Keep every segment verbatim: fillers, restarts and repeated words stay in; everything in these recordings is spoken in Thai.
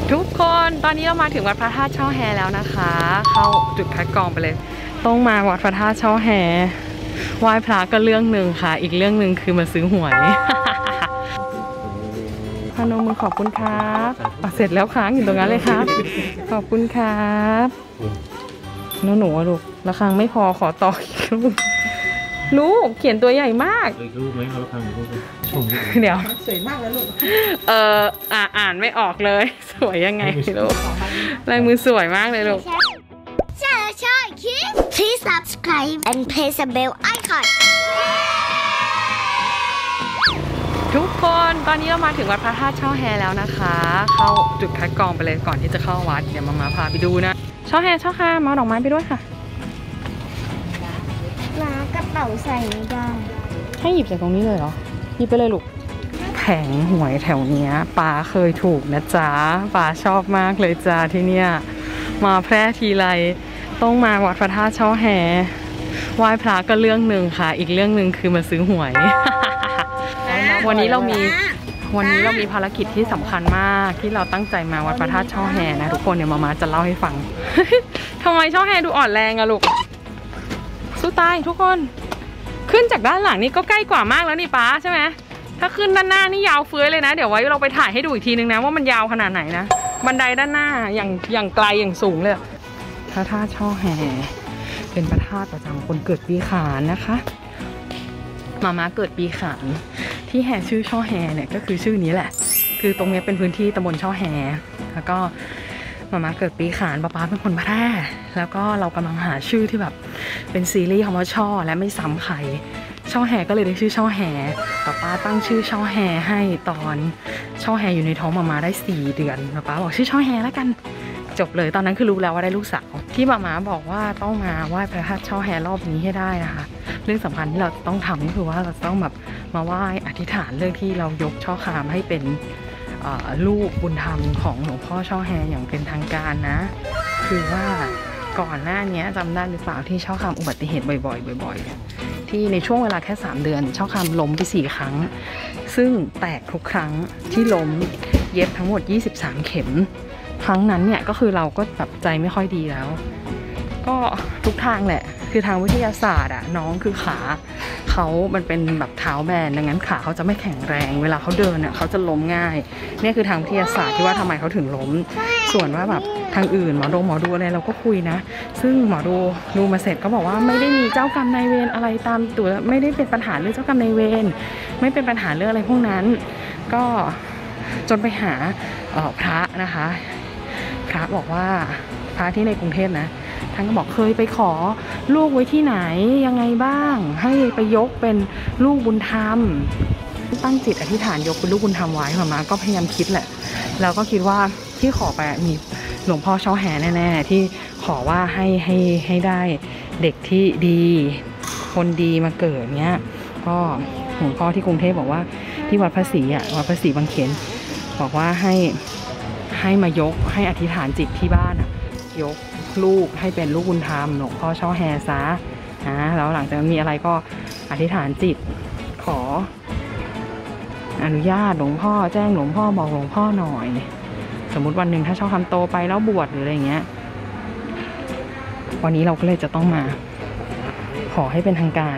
ทุกคนตอนนี้เรามาถึงวัดพระธาตุช่อแฮแล้วนะคะเข้าจุดคัดกรองไปเลยต้องมาวัดพระธาตุช่อแฮไหว้พระก็เรื่องหนึ่งค่ะอีกเรื่องหนึ่งคือมาซื้อหวยพนมมือขอบคุณครับเสร็จแล้วค้างอยู่ตรงนั้นเลยครับขอบคุณครับน้องหนูลูกระฆังไม่พอขอต่ออีกลูกลูกเขียนตัวใหญ่มากลูกไหมเขาระฆังลูกเดี๋ยวสวยมากเลยลูกเอออ่าอ่านไม่ออกเลยสวยยังไงลูกลายมือสวยมากเลยลูกใช่ใช่คิด Please subscribe and press the bell icon ทุกคนตอนนี้เรามาถึงวัดพระธาตุช่อแฮแล้วนะคะเข้าจุดคัดกรองไปเลยก่อนที่จะเข้าวัดเดี๋ยวมามาพาไปดูนะช่อแฮช่อค่ะมาดอกไม้ไปด้วยค่ะมากระเป๋าใส่ไม่ได้ให้หยิบจากตรงนี้เลยเหรอหยิบไปเลยลูกแผงหวยแถวเนี้ยป้าเคยถูกนะจ๊ะป้าชอบมากเลยจ้าที่เนี่ยมาแพร่ทีไรต้องมาวัดพระธาตุช่อแฮไหว้พระก็เรื่องหนึ่งค่ะอีกเรื่องหนึ่งคือมาซื้อหวย วันนี้เรามีวันนี้เรามีภารกิจที่สำคัญมากที่เราตั้งใจมาวัดพระธาตุช่อแฮนะทุกคนเดี๋ยวมามาจะเล่าให้ฟัง ทำไมช่อแฮดูอ่อนแรงอะลูกสู้ตายทุกคนขึ้นจากด้านหลังนี่ก็ใกล้กว่ามากแล้วนี่ป้าใช่ไหมถ้าขึ้นด้านหน้านี่ยาวเฟื้อยเลยนะเดี๋ยวไว้เราไปถ่ายให้ดูอีกทีนึงนะว่ามันยาวขนาดไหนนะบันไดด้านหน้าอย่างอย่างไกลอย่างสูงเลยพระธาตุช่อแฮเป็นพระธาตุประจำคนเกิดปีขานนะคะมาม่าเกิดปีขานที่แฮชื่อช่อแฮเนี่ยก็คือชื่อนี้แหละคือตรงนี้เป็นพื้นที่ตำบลช่อแฮแล้วก็มาม่าเกิดปีขานป้าป้าเป็นคนแพร่แล้วก็เรากำลังหาชื่อที่แบบเป็นซีรีส์คำว่าช่อและไม่ซ้ำใครช่อแฮก็เลยได้ชื่อช่อแฮป้าป้าตั้งชื่อช่อแฮให้ตอนช่อแฮอยู่ในท้องมาม่าได้สี่เดือนป้าป้าบอกชื่อช่อแฮแล้วกันจบเลยตอนนั้นคือรู้แล้วว่าได้ลูกสาวที่มาม่าบอกว่าต้องมาไหว้พระธาตุช่อแฮรอบนี้ให้ได้นะคะเรื่องสำคัญที่เราต้องทำก็คือว่าเราต้องแบบมาไหว้อธิษฐานเรื่องที่เรายกช่อคามให้เป็นลูกบุญธรรมของหลวงพ่อช่อแฮอย่างเป็นทางการนะคือว่าก่อนหน้านี้จำได้หรือเปล่าที่ช่อคามอุบัติเหตุบ่อยๆบ่อยๆที่ในช่วงเวลาแค่สามเดือนช่อคามล้มไปสี่ครั้งซึ่งแตกทุกครั้งที่ล้มเย็บทั้งหมดยี่สิบสามเข็มครั้งนั้นเนี่ยก็คือเราก็แบบใจไม่ค่อยดีแล้วก็ทุกทางแหละคือทางวิทยาศาสตร์อะน้องคือขาเขามันเป็นแบบเท้าแบนดังนั้นขาเขาจะไม่แข็งแรงเวลาเขาเดินอะเขาจะล้มง่ายนี่คือทางวิทยาศาสตร์ที่ว่าทำไมเขาถึงล้มส่วนว่าแบบทางอื่นหมอดูหมอดูอะไรเราก็คุยนะซึ่งหมอดูดูมาเสร็จก็บอกว่าไม่ได้มีเจ้ากรรมนายเวรอะไรตามตัวไม่ได้เป็นปัญหาเรื่องเจ้ากรรมนายเวรไม่เป็นปัญหาเรื่องอะไรพวกนั้นก็จนไปหาพระนะคะพระบอกว่าพระที่ในกรุงเทพนะท่านก็บอกเคยไปขอลูกไว้ที่ไหนยังไงบ้างให้ไปยกเป็นลูกบุญธรรมตั้งจิตอธิษฐานยกเป็นลูกบุญธรรมไว้มาม่าก็พยายามคิดแหละแล้วก็คิดว่าที่ขอไปมีหลวงพ่อช่อแฮแน่ๆที่ขอว่าให้ให้ให้ได้เด็กที่ดีคนดีมาเกิดเนี้ยก็หลวงพ่อที่กรุงเทพบอกว่าที่วัดพระศรีอ่ะวัดพระศรีบางเขนบอกว่าให้ให้มายกให้อธิษฐานจิตที่บ้านยกลูกให้เป็นลูกบุญธรรมหลวงพ่อช่อแฮซะนะแล้วหลังจากนั้นมีอะไรก็อธิษฐานจิตขออนุญาตหลวงพ่อแจ้งหลวงพ่อบอกหลวงพ่อหน่อยสมมุติวันหนึ่งถ้าช่อคำโตไปแล้วบวชหรืออะไรเงี้ยวันนี้เราก็เลยจะต้องมาขอให้เป็นทางการ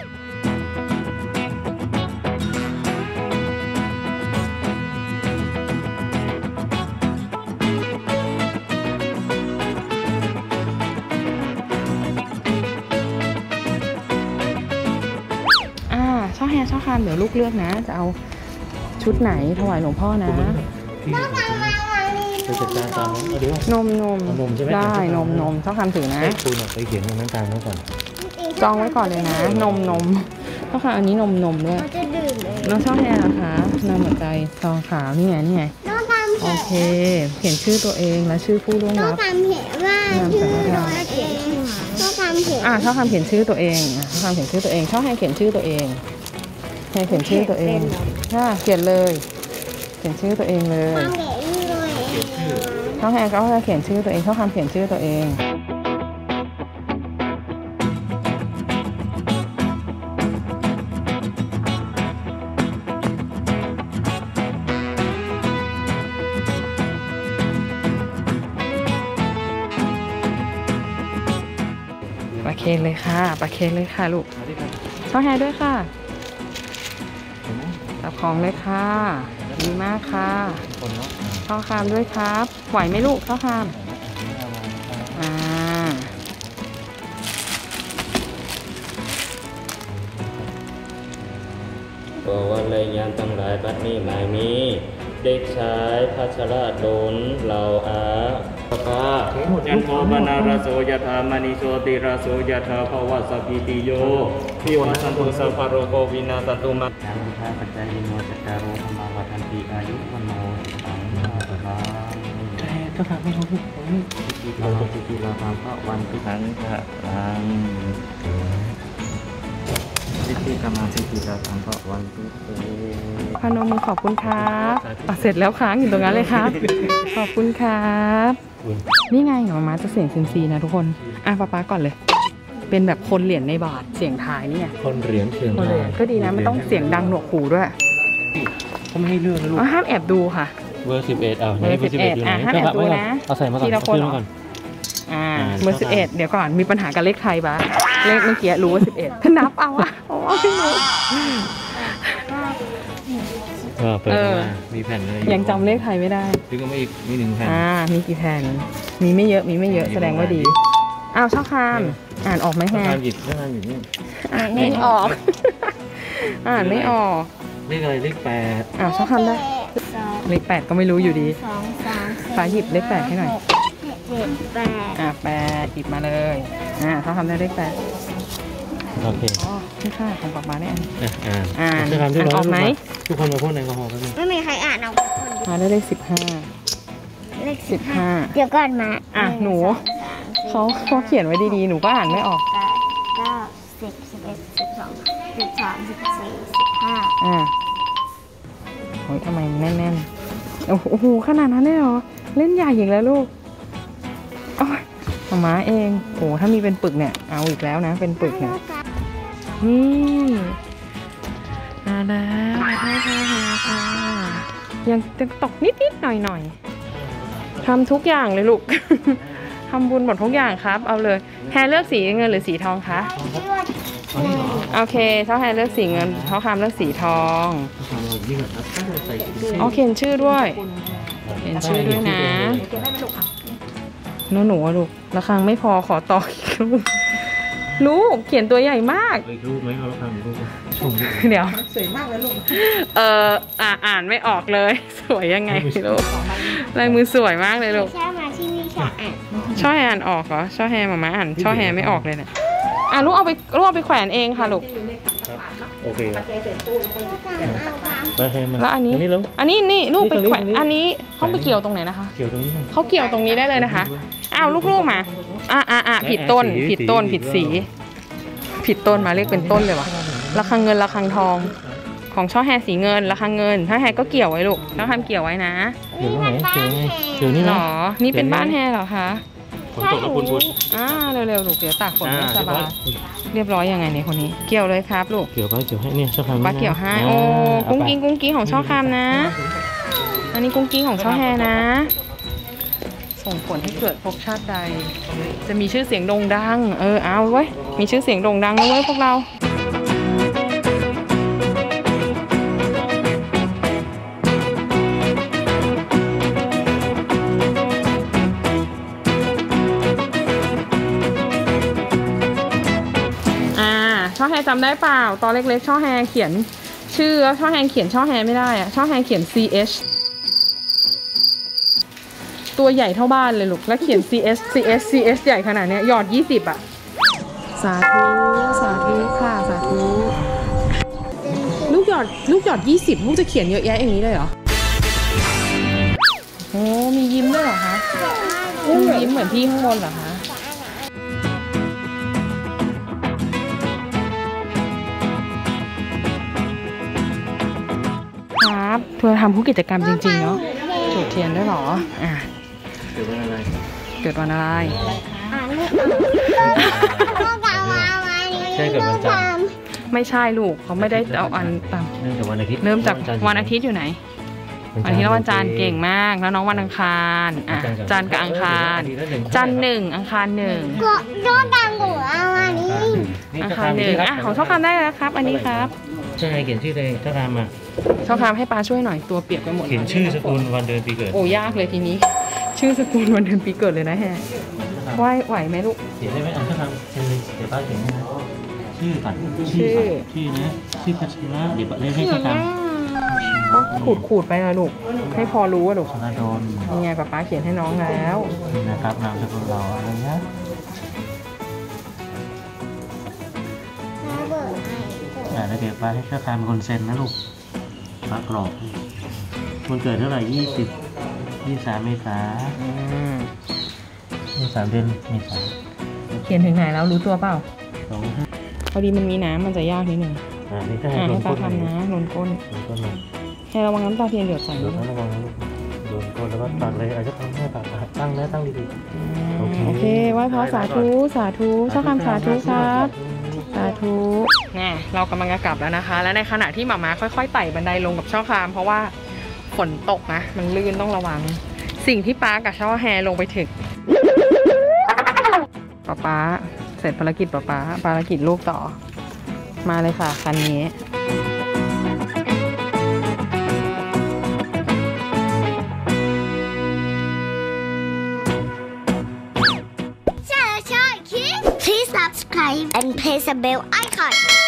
ช่อแฮช่อคามเดี๋ยวลูกเลือกนะจะเอาชุดไหนถวายหลวงพ่อนะนมนมนมได้นมนมช่อคามถือนะคุณไปเขียนตรงนั้นกลางไว้ก่อนจองไว้ก่อนเลยนะนมนมช่อคามอันนี้นมนมด้วยน้องช่อแฮนะคะนำหัวใจซองขาวนี่ไงนี่ไงโอเคเขียนชื่อตัวเองและชื่อผู้ล่วงลับนามสกุลชอบคำเขียนอ่าชอบคำเขียนชื่อตัวเองชอบคำเขียนชื่อตัวเองชอบให้เขียนชื่อตัวเองให้เขียนชื่อตัวเองค่ะเขียนเลยเขียนชื่อตัวเองเลยชอบให้ก็เขียนชื่อตัวเองชอบคำเขียนชื่อตัวเองเคนเลยค่ะปลาเคนเลยค่ะลูกช่อแฮด้วยค่ะจับของเลยค่ะดีมากค่ะช่อคามด้วยครับไหวไหมลูกช่อคามอ่าบอกว่าเลยยามตั้งหลายบัดนี้หมายมีเด็กชายพัชรดลเหล่าอาปะปะยันโทปนาราโสยธามณิโชติราโสยธาภวะสปิติโยพิวัสันตุสัพพะโรโควินาสันตุมายังพุทธาปัจจัยโนจักการโรธรรมาวัฏันติอายุวโนสังฆาตาแต่ก็ทำไม่รู้เราจะพิธีเราทำพระวันทุกครั้งพระรังพิธีกรรมพิธีเราทำพระวันทุกเอพนมมือขอบคุณครับอ่ะเสร็จแล้วค้างอยู่ตรงนั้นเลยครับ ขอบคุณครับนี่ไงหมอมาจะเสียงซิมซีนะทุกคนอ่ะป๊าป๊าก่อนเลยเป็นแบบคนเหรียญในบาทเสียงท้ายนี่ไงคนเหรียญเชียงรายก็ดีนะไม่ต้องเสียงดังหนวกหูด้วยเขาไม่ให้เลือกนะลูกห้ามแอบดูค่ะเบอร์สิบเอ็ดเอาเบอร์สิบเอ็ดอยู่ไหนห้ามแอบดูนะเอาใส่มาก่อนเอาขึ้นมาก่อนอ่าเบอร์สิบเอ็ดเดี๋ยวก่อนมีปัญหากับเลขไทยบ้าเลขเมื่อกี้รู้ว่าสิบเอ็ดถ้านับเอาอะโอ้พี่หนูเออเปิดมามีแผ่นอะไรยังจำเลขไทยไม่ได้ดึงออกมาอีกมีหนึ่งแผ่นอ่ามีกี่แผ่นมีไม่เยอะมีไม่เยอะแสดงว่าดีอ้าวช่อคามอ่านออกไหมฮะช่อคามหยิบช่อคามหยิบนี่อ่านไม่ออกอ่านไม่ออกเลขอะไรเลขแปดอ้าวช่อคามได้เลขแปดก็ไม่รู้อยู่ดีฟ้าหยิบเลขแปดให้หน่อยเจ็ดแปดอ่ะแปดหยิบมาเลยอ่าเขาทำได้เลขแปดโอเคอ๋อนี่ค่ะของป๊าป๊าเนี่ยอ่านอ่านอ่านออกไหมทุกคนมาพ่นแอลกอฮอล์กันไม่มีใครอ่านเอามาได้เลขสิบห้าเลขสิบห้าเดี๋ยวก่อนมาอ่ะหนูเขาเขาเขียนไว้ดีๆหนูก็อ่านไม่ออกแปดเก้าสิบสิบเอ็ดสิบสองสิบสามสิบสี่สิบห้าอ่าโอ้ยทำไมมันแน่นๆโอ้โหขนาดนั้นเลยเหรอเล่นใหญ่อีกแล้วลูกโอ้ยมาม้าเองโอ้ถ้ามีเป็นปึกเนี่ยเอาอีกแล้วนะเป็นปึกเนี่ยนี่มาแล้วมาแล้วค่ะยังจะตกนิดๆหน่อยๆทำทุกอย่างเลยลูก ทำบุญหมดทุกอย่างครับเอาเลยแฮร์เลือกสีเงินหรือสีทองคะโอเคเท่าแฮร์เลือกสีเงินเท่าคามเลือกสีทองอ๋อเขียนชื่อด้วยเขียนชื่อด้วยนะหนูหนูลูกระฆังไม่พอขอต่ออีกลูกลูกเขียนตัวใหญ่มากลูกไหมเอาระฆังลูกเดี๋ยวสวยมากเลยลูกเอออ่าอ่านไม่ออกเลยสวยยังไงลูกลายมือสวยมากเลยลูกช่อมาที่นี่ช่ออ่านช่อแฮอ่านออกเหรอช่อแฮมามาอ่านช่อแฮไม่ออกเลยเนี่ยอ่ะลูกเอาไปลูกเอาไปแขวนเองค่ะลูกโอเคแล้วอันนี้อันนี้นี่ลูกไปแขวนอันนี้เขาไปเกี่ยวตรงไหนนะคะเกี่ยวตรงนี้เขาเกี่ยวตรงนี้ได้เลยนะคะอ้าวลูกๆมาอ่าอ่าอ่าผิดต้นผิดต้นผิดสีผิดต้นมาเรียกเป็นต้นเลยวะระฆังเงินระฆังทองของช่อแฮสีเงินระฆังเงินถ้าแฮก็เกี่ยวไว้ลูกต้องทำเกี่ยวไว้นะเกี่ยวไหนเกี่ยวเกี่ยวนี่หรอนี่เป็นบ้านแฮเหรอคะฝนตกแล้วคุณคุณอ่าเร็วๆลูกเดี๋ยวตากฝนไม่สบายเรียบร้อยยังไงในคนนี้เกี่ยวเลยครับลูกเกี่ยวไปเกี่ยวให้เนี่ยช่อคามป้าเกี่ยวให้โอ้กุ้งกิ้งกุ้งกิ้งของช่อคามนะอันนี้กุ้งกิ้งของช่อแฮนะส่งผลให้เกิดภพชาติใดจะมีชื่อเสียงโด่งดังเออเอาไว้มีชื่อเสียงโด่งดังนะเว้ยพวกเราช่อแฮจำได้เปล่าตอนเล็กๆช่อแฮเขียนชื่อแล้วช่อแฮเขียนช่อแฮไม่ได้อะช่อแฮเขียน ซี เอช ตัวใหญ่เท่าบ้านเลยลูกแล้วเขียน ซี เอส ซี เอส ซี เอส ใหญ่ขนาดนี้หยอดยี่สิบอะสาธุสาธุค่ะสาธุลูกหยอดลูกหยอดยี่สิบลูกจะเขียนเยอะแยะอย่างนี้เลยเหรอโอ้มียิ้มด้วยเหรอคะมียิ้มเหมือนพี่ข้างบนเหรอคะครับเพื่อทำผู้กิจกรรมจริงๆเนาะจุดเทียนด้วยหรออ่ะเกิดวันอะไรเกิดวันอะไรใช่เกิดวันจันทร์ไม่ใช่ลูกเขาไม่ได้เอาอันตามเริ่มจากวันอาทิตย์เริ่มจากวันอาทิตย์อยู่ไหนวันที่เราวันจันทร์เก่งมากแล้วน้องวันอังคารอ่ะจันทร์กับอังคารจันทร์หนึ่งอังคารหนึ่งก็ก็ดังหัวอันนี้อังคารหนึ่งอ่ะของช่อคามได้แล้วครับ อันนี้ครับใช่เขียนชื่อเลยช่อคามอ่ะช่อคามให้ปาช่วยหน่อยตัวเปียกไปหมดเขียนชื่อสกุลวันเดือนปีเกิดโอ้ยากเลยทีนี้ ชื่อสกุลวันเดือนปีเกิดเลยนะแฮะไหวไหวไหมลูกเขียนได้ไหมอ่ะช่อคามเขียนเลยเดี๋ยวป้าเขียนให้นะชื่อก่อนชื่อก่อนชื่อนะชื่อพัชระเดี๋ยวเล่นให้ช่อคามก็ขูดขูดไปนะลูกให้พอรู้ว่าลูกธนาดลนี่ไงป๊าป๊าเขียนให้น้องแล้วนี่นะครับนามสกุลเราอะไรนะระเบิดไอ้อ่าแล้วเดี๋ยวป้าให้ช่อคามเป็นคนเซ็นนะลูกป้ากรอกวันเกิดเท่าไหร่ยี่สิบยี่สามเมษาอืมยี่สามเดือนเมษาเขียนถึงไหนแล้วรู้ตัวเปล่าสองห้าพอดีมันมีน้ำมันจะยากนิดนึงอ่านี่ถ้าให้อ่าโดให้นปาก้นทำนะโดนก้นโดนก้นเลยให้ระวังน้ำตาเทียนหยดใส่โดด้วยนระวังนะลูกโดนก้นแล้วก็ตัดเลยอาจจะทำให้ตัดตั้งนะตั้งดีอืมโอเคโอเคไหว้พระสาธุสาธุๆช่อคำสาธุครับสาธุแน่เรากำลังจะกลับแล้วนะคะ และในขณะที่หมาม้าค่อยๆไต่บันไดลงกับช่อคามเพราะว่าฝนตกนะมันลื่นต้องระวัง สิ่งที่ป๊ากับช่อแฮลงไปถึงป๊าป๊าเสร็จภารกิจป๊าป๊าภารกิจลูกต่อมาเลยค่ะคันนี้ Please subscribe and press the bell icon.